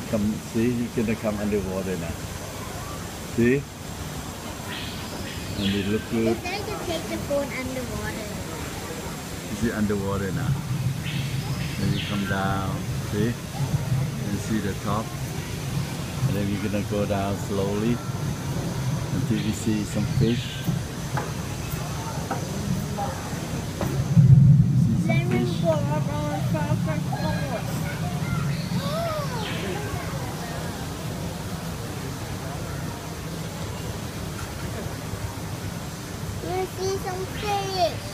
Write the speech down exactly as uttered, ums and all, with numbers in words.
come, see, you're gonna come underwater now. See? And it look good. It's time to take the phone underwater. Is it underwater now? Then you come down, see? And see the top. And then we're gonna go down slowly until we see some fish. See some fish? You see some fish.